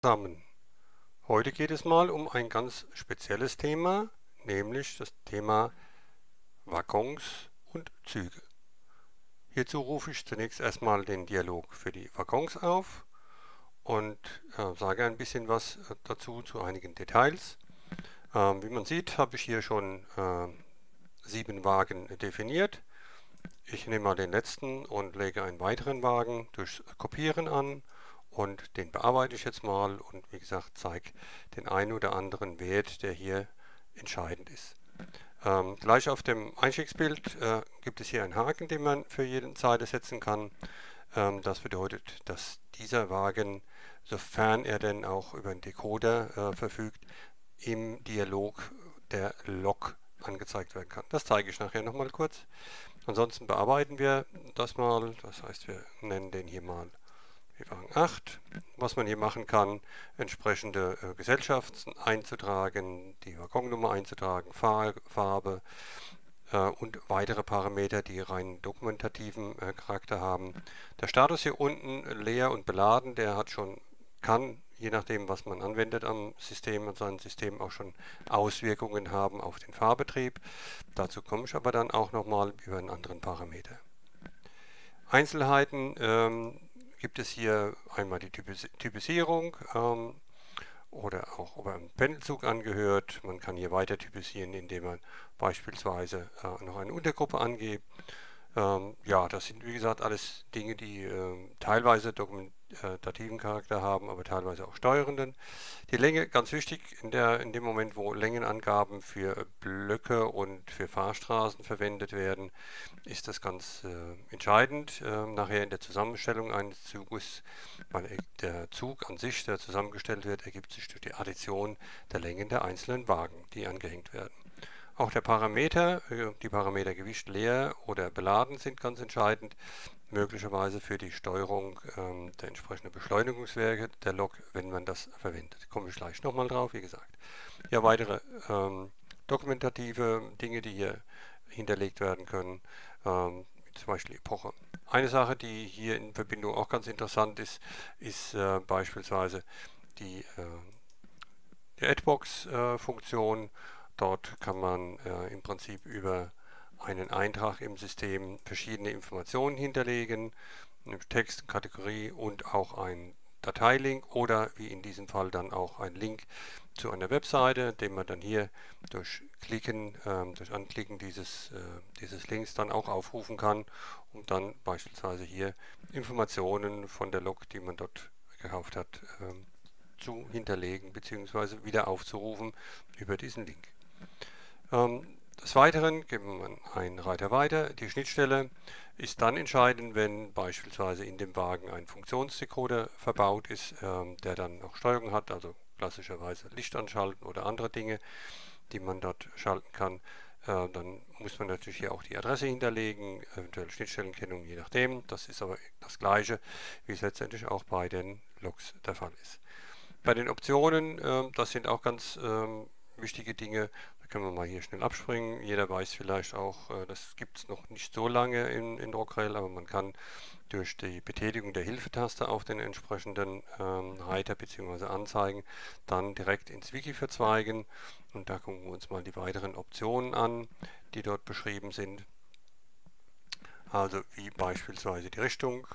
zusammen. Heute geht es mal um ein ganz spezielles Thema, nämlich das Thema Waggons und Züge. Hierzu rufe ich zunächst erstmal den Dialog für die Waggons auf und sage ein bisschen was dazu zu einigen Details. Wie man sieht, habe ich hier schon 7 Wagen definiert. Ich nehme mal den letzten und lege einen weiteren Wagen durchs Kopieren an und den bearbeite ich jetzt mal und wie gesagt zeige den einen oder anderen Wert, der hier entscheidend ist. Gleich auf dem Einstiegsbild gibt es hier einen Haken, den man für jeden Zeile setzen kann. Das bedeutet, dass dieser Wagen, sofern er denn auch über einen Decoder verfügt, im Dialog der Lok angezeigt werden kann. Das zeige ich nachher nochmal kurz. Ansonsten bearbeiten wir das mal, das heißt wir nennen den hier mal Wagen 8. Was man hier machen kann, entsprechende Gesellschaften einzutragen, die Waggonnummer einzutragen, Farbe und weitere Parameter, die rein dokumentativen Charakter haben. Der Status hier unten leer und beladen, der kann, je nachdem was man anwendet am System und seinem System, auch schon Auswirkungen haben auf den Fahrbetrieb. Dazu komme ich aber dann auch nochmal über einen anderen Parameter. Einzelheiten gibt es hier einmal die Typisierung oder auch ob er einem Pendelzug angehört. Man kann hier weiter typisieren, indem man beispielsweise noch eine Untergruppe angibt. Ja, das sind wie gesagt alles Dinge, die teilweise dokumentativen Charakter haben, aber teilweise auch steuerenden. Die Länge, ganz wichtig, in dem Moment, wo Längenangaben für Blöcke und für Fahrstraßen verwendet werden, ist das ganz entscheidend. Nachher in der Zusammenstellung eines Zuges, weil der Zug an sich, der zusammengestellt wird, ergibt sich durch die Addition der Längen der einzelnen Wagen, die angehängt werden. Auch der Parameter, die Parameter Gewicht, leer oder beladen sind ganz entscheidend, möglicherweise für die Steuerung der entsprechenden Beschleunigungswerte der Lok, wenn man das verwendet. Komme ich gleich nochmal drauf, wie gesagt. Ja, weitere dokumentative Dinge, die hier hinterlegt werden können, zum Beispiel Epoche. Eine Sache, die hier in Verbindung auch ganz interessant ist, ist beispielsweise die Adbox-Funktion. Dort kann man im Prinzip über einen Eintrag im System verschiedene Informationen hinterlegen, Text, Kategorie und auch ein Dateilink oder wie in diesem Fall dann auch ein Link zu einer Webseite, den man dann hier durch Anklicken dieses Links dann auch aufrufen kann, um dann beispielsweise hier Informationen von der Lok, die man dort gekauft hat, zu hinterlegen bzw. wieder aufzurufen über diesen Link. Des Weiteren geben wir einen Reiter weiter. Die Schnittstelle ist dann entscheidend, wenn beispielsweise in dem Wagen ein Funktionsdecoder verbaut ist, der dann auch Steuerung hat, also klassischerweise Licht anschalten oder andere Dinge, die man dort schalten kann. Dann muss man natürlich hier auch die Adresse hinterlegen, eventuell Schnittstellenkennung, je nachdem. Das ist aber das Gleiche, wie es letztendlich auch bei den Loks der Fall ist. Bei den Optionen, das sind auch ganz wichtige Dinge. Da können wir mal hier schnell abspringen. Jeder weiß vielleicht auch, das gibt es noch nicht so lange in Dockrel, aber man kann durch die Betätigung der Hilfetaste auf den entsprechenden Reiter bzw. Anzeigen dann direkt ins Wiki verzweigen. Und da gucken wir uns mal die weiteren Optionen an, die dort beschrieben sind. Also wie beispielsweise die Richtung.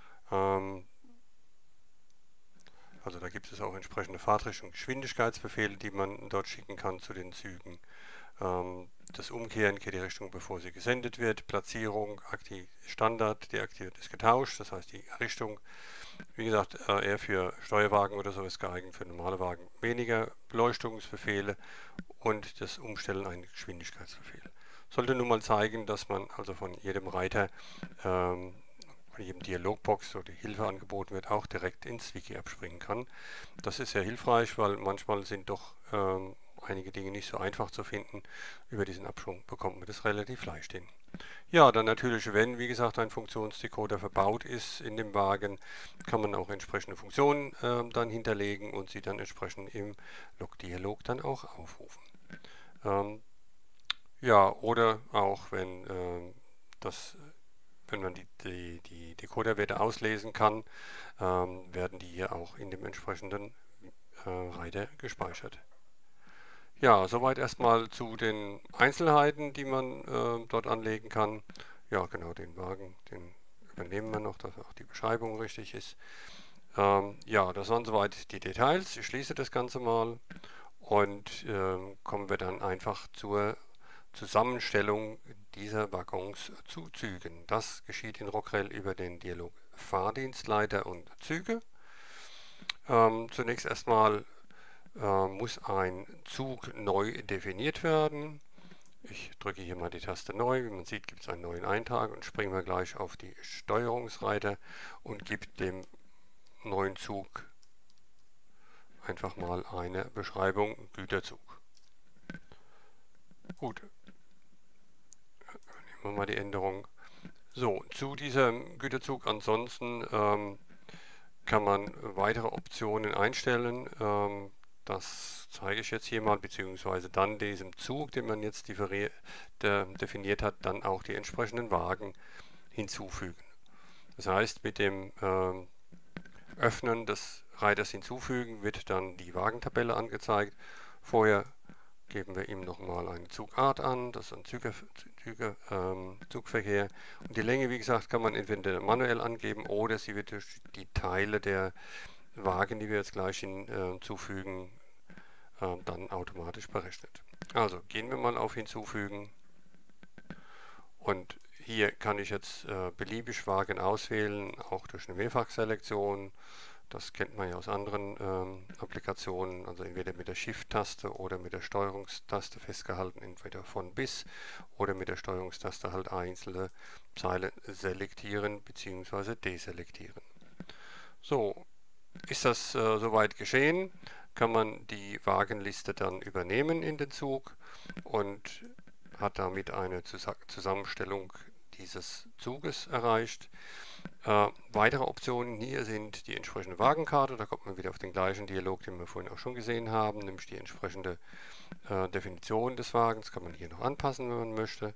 Also da gibt es auch entsprechende Fahrtrichtung- und Geschwindigkeitsbefehle, die man dort schicken kann zu den Zügen. Das Umkehren geht die Richtung, bevor sie gesendet wird. Platzierung, aktiv Standard, deaktiviert ist getauscht, das heißt die Richtung. Wie gesagt, eher für Steuerwagen oder so ist geeignet, für normale Wagen weniger. Beleuchtungsbefehle und das Umstellen eines Geschwindigkeitsbefehls. Sollte nun mal zeigen, dass man also von jedem Reiter von jedem Dialogbox, wo die Hilfe angeboten wird, auch direkt ins Wiki abspringen kann. Das ist sehr hilfreich, weil manchmal sind doch einige Dinge nicht so einfach zu finden. Über diesen Absprung bekommt man das relativ leicht hin. Ja, dann natürlich, wenn, wie gesagt, ein Funktionsdecoder verbaut ist in dem Wagen, kann man auch entsprechende Funktionen dann hinterlegen und sie dann entsprechend im Log-Dialog dann auch aufrufen. Ja, oder auch, wenn man die Decoderwerte auslesen kann, werden die hier auch in dem entsprechenden Reiter gespeichert. Ja, soweit erstmal zu den Einzelheiten, die man dort anlegen kann. Ja, genau, den Wagen, den übernehmen wir noch, dass auch die Beschreibung richtig ist. Ja, das waren soweit die Details. Ich schließe das Ganze mal und kommen wir dann einfach zur Zusammenstellung dieser Waggons zu Zügen. Das geschieht in Rockrell über den Dialog Fahrdienstleiter und Züge. Zunächst erstmal muss ein Zug neu definiert werden. Ich drücke hier mal die Taste Neu. Wie man sieht, gibt es einen neuen Eintrag und springen wir gleich auf die Steuerungsreiter und gibt dem neuen Zug einfach mal eine Beschreibung Güterzug. Gut, nehmen wir mal die Änderung. So, zu diesem Güterzug ansonsten kann man weitere Optionen einstellen. Das zeige ich jetzt hier mal, beziehungsweise dann diesem Zug, den man jetzt definiert hat, dann auch die entsprechenden Wagen hinzufügen. Das heißt, mit dem Öffnen des Reiters hinzufügen wird dann die Wagentabelle angezeigt. Vorher geben wir ihm nochmal eine Zugart an, das ist ein Zugverkehr. Und die Länge, wie gesagt, kann man entweder manuell angeben oder sie wird durch die Teile der Wagen, die wir jetzt gleich hinzufügen, dann automatisch berechnet. Also gehen wir mal auf Hinzufügen und hier kann ich jetzt beliebig Wagen auswählen, auch durch eine Mehrfachselektion. Das kennt man ja aus anderen Applikationen, also entweder mit der Shift-Taste oder mit der Steuerungstaste festgehalten, entweder von bis oder mit der Steuerungstaste halt einzelne Zeilen selektieren bzw. deselektieren. So, ist das soweit geschehen, kann man die Wagenliste dann übernehmen in den Zug und hat damit eine Zusammenstellung dieses Zuges erreicht. Weitere Optionen hier sind die entsprechende Wagenkarte, da kommt man wieder auf den gleichen Dialog, den wir vorhin auch schon gesehen haben, nämlich die entsprechende Definition des Wagens kann man hier noch anpassen, wenn man möchte.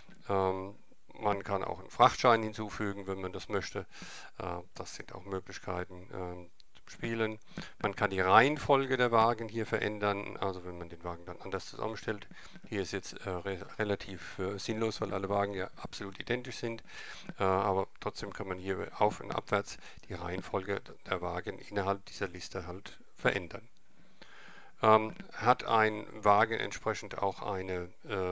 Man kann auch einen Frachtschein hinzufügen, wenn man das möchte. Das sind auch Möglichkeiten zum Spielen. Man kann die Reihenfolge der Wagen hier verändern, also wenn man den Wagen dann anders zusammenstellt. Hier ist jetzt relativ sinnlos, weil alle Wagen ja absolut identisch sind. Aber trotzdem kann man hier auf- und abwärts die Reihenfolge der Wagen innerhalb dieser Liste halt verändern. Hat ein Wagen entsprechend auch eine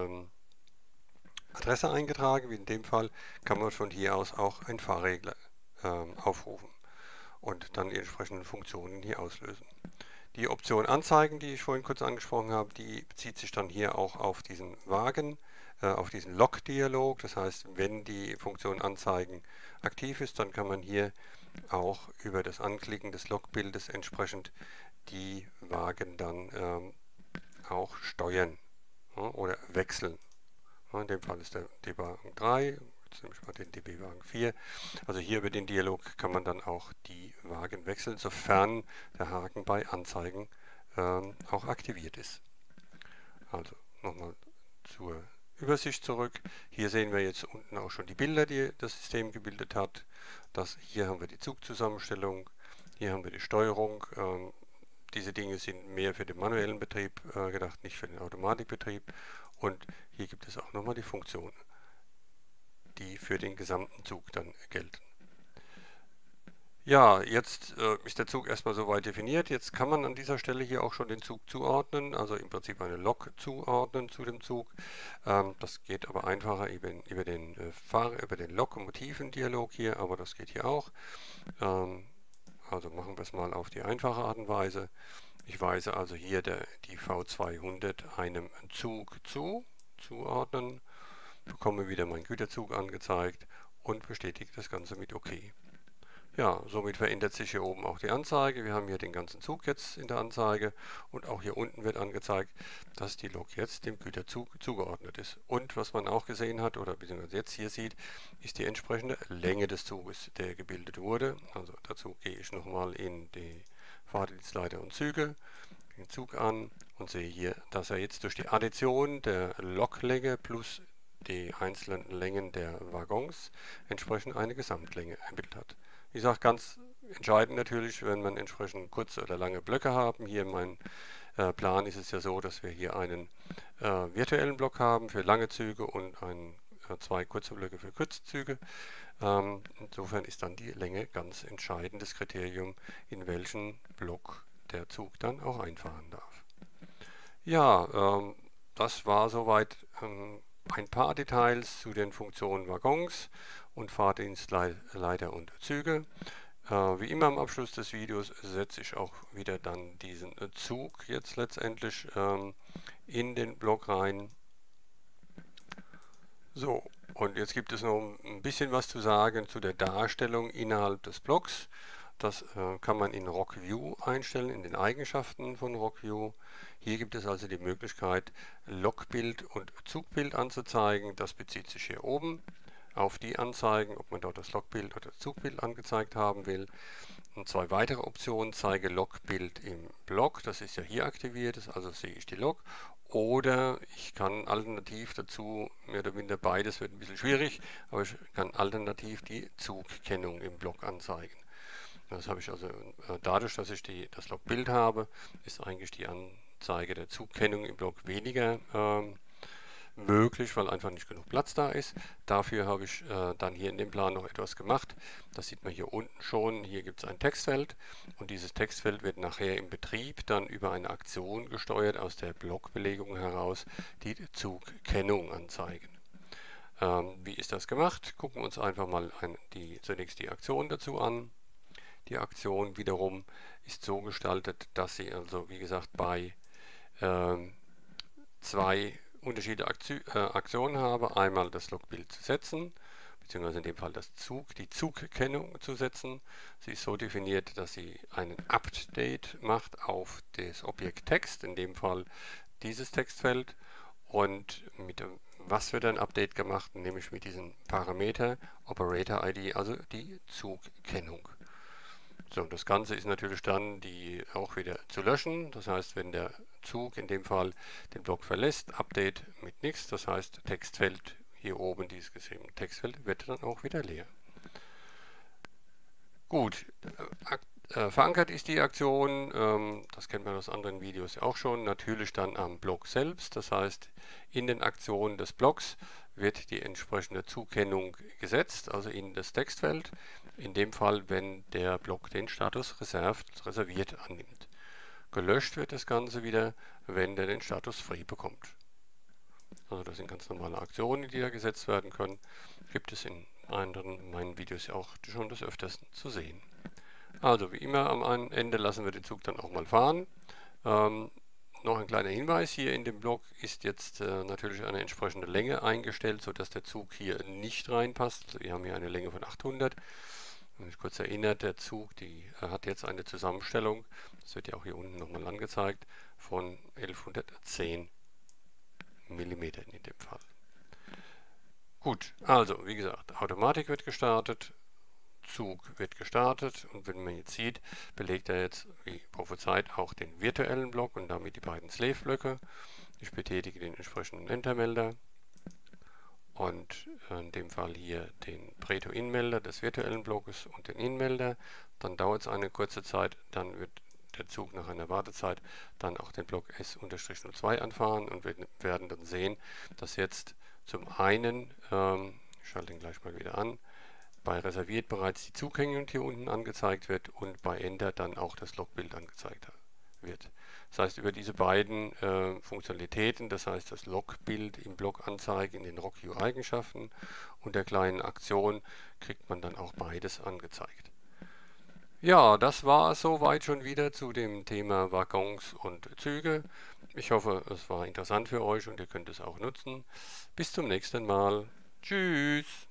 Adresse eingetragen, wie in dem Fall, kann man von hier aus auch einen Fahrregler aufrufen und dann die entsprechenden Funktionen hier auslösen. Die Option Anzeigen, die ich vorhin kurz angesprochen habe, die bezieht sich dann hier auch auf diesen Wagen, auf diesen Log-Dialog. Das heißt, wenn die Funktion Anzeigen aktiv ist, dann kann man hier auch über das Anklicken des Logbildes entsprechend die Wagen dann auch steuern oder wechseln. In dem Fall ist der DB-Wagen 3, jetzt nehme ich mal den DB-Wagen 4. Also hier über den Dialog kann man dann auch die Wagen wechseln, sofern der Haken bei Anzeigen auch aktiviert ist. Also nochmal zur Übersicht zurück. Hier sehen wir jetzt unten auch schon die Bilder, die das System gebildet hat. Hier haben wir die Zugzusammenstellung, hier haben wir die Steuerung. Diese Dinge sind mehr für den manuellen Betrieb gedacht, nicht für den Automatikbetrieb. Und hier gibt es auch nochmal die Funktionen, die für den gesamten Zug dann gelten. Ja, jetzt ist der Zug erstmal soweit definiert. Jetzt kann man an dieser Stelle hier auch schon den Zug zuordnen, also im Prinzip eine Lok zuordnen zu dem Zug. Das geht aber einfacher über den Lokomotiven-Dialog hier, aber das geht hier auch. Also machen wir es mal auf die einfache Art und Weise. Ich weise also hier die V200 einem Zug zuordnen, bekomme wieder meinen Güterzug angezeigt und bestätige das Ganze mit OK. Ja, somit verändert sich hier oben auch die Anzeige. Wir haben hier den ganzen Zug jetzt in der Anzeige und auch hier unten wird angezeigt, dass die Lok jetzt dem Güterzug zugeordnet ist. Und was man auch gesehen hat oder beziehungsweise jetzt hier sieht, ist die entsprechende Länge des Zuges, der gebildet wurde. Also dazu gehe ich nochmal in die Fahrdienstleiter und Züge, den Zug an und sehe hier, dass er jetzt durch die Addition der Loklänge plus die einzelnen Längen der Waggons entsprechend eine Gesamtlänge ermittelt hat. Wie gesagt, ganz entscheidend natürlich, wenn man entsprechend kurze oder lange Blöcke haben. Hier in meinem Plan ist es ja so, dass wir hier einen virtuellen Block haben für lange Züge und zwei kurze Blöcke für kurze Züge. Insofern ist dann die Länge ganz entscheidendes Kriterium, in welchen Block der Zug dann auch einfahren darf. Ja, das war soweit ein paar Details zu den Funktionen Waggons und Fahrdienstleiter und Züge. Wie immer am Abschluss des Videos setze ich auch wieder dann diesen Zug jetzt letztendlich in den Block rein. So, und jetzt gibt es noch ein bisschen was zu sagen zu der Darstellung innerhalb des Blocks. Das kann man in RockView einstellen, in den Eigenschaften von RockView. Hier gibt es also die Möglichkeit, Lokbild und Zugbild anzuzeigen. Das bezieht sich hier oben auf die Anzeigen, ob man dort das Lokbild oder das Zugbild angezeigt haben will. Und zwei weitere Optionen: zeige Lokbild im Block, das ist ja hier aktiviert, also sehe ich die Lok. Oder ich kann alternativ dazu, mehr oder minder beides wird ein bisschen schwierig, aber ich kann alternativ die Zugkennung im Block anzeigen. Das habe ich also dadurch, dass ich das Logbild habe, ist eigentlich die Anzeige der Zugkennung im Block weniger möglich, weil einfach nicht genug Platz da ist. Dafür habe ich dann hier in dem Plan noch etwas gemacht. Das sieht man hier unten schon. Hier gibt es ein Textfeld und dieses Textfeld wird nachher im Betrieb dann über eine Aktion gesteuert aus der Blockbelegung heraus die Zugkennung anzeigen. Wie ist das gemacht? Gucken wir uns einfach mal zunächst die Aktion dazu an. Die Aktion wiederum ist so gestaltet, dass sie also wie gesagt bei zwei unterschiedliche Aktionen habe. Einmal das Logbild zu setzen, beziehungsweise in dem Fall die Zugkennung zu setzen. Sie ist so definiert, dass sie einen Update macht auf das Objekt Text, in dem Fall dieses Textfeld. Und mit was wird ein Update gemacht? Nämlich mit diesem Parameter Operator ID, also die Zugkennung. So, das Ganze ist natürlich dann auch wieder zu löschen. Das heißt, wenn der Zug in dem Fall den Block verlässt, Update mit nichts. Das heißt, Textfeld hier oben, dieses geschriebene Textfeld, wird dann auch wieder leer. Gut, verankert ist die Aktion, das kennt man aus anderen Videos auch schon, natürlich dann am Block selbst. Das heißt, in den Aktionen des Blocks wird die entsprechende Zugkennung gesetzt, also in das Textfeld. In dem Fall, wenn der Block den Status reserviert annimmt. Gelöscht wird das Ganze wieder, wenn der den Status free bekommt. Also das sind ganz normale Aktionen, die da gesetzt werden können. Gibt es in meinen Videos ja auch schon des Öfteren zu sehen. Also wie immer am Ende lassen wir den Zug dann auch mal fahren. Noch ein kleiner Hinweis: Hier in dem Block ist jetzt natürlich eine entsprechende Länge eingestellt, sodass der Zug hier nicht reinpasst. Also wir haben hier eine Länge von 800. Wenn mich kurz erinnert, der Zug hat jetzt eine Zusammenstellung, das wird ja auch hier unten nochmal angezeigt, von 1110 mm in dem Fall. Gut, also wie gesagt, Automatik wird gestartet, Zug wird gestartet und wenn man jetzt sieht, belegt er jetzt wie prophezeit auch den virtuellen Block und damit die beiden Slave-Blöcke. Ich betätige den entsprechenden Entermelder und in dem Fall hier den Preto-In-Melder des virtuellen Blockes und den In-Melder. Dann dauert es eine kurze Zeit, dann wird der Zug nach einer Wartezeit dann auch den Block S-02 anfahren und wir werden dann sehen, dass jetzt zum einen, ich schalte ihn gleich mal wieder an, bei reserviert bereits die Zugkennung hier unten angezeigt wird und bei Enter dann auch das Logbild angezeigt wird. Das heißt, über diese beiden Funktionalitäten, das heißt das Logbild im Block anzeigen in den RockView-Eigenschaften und der kleinen Aktion, kriegt man dann auch beides angezeigt. Ja, das war es soweit schon wieder zu dem Thema Waggons und Züge. Ich hoffe, es war interessant für euch und ihr könnt es auch nutzen. Bis zum nächsten Mal. Tschüss!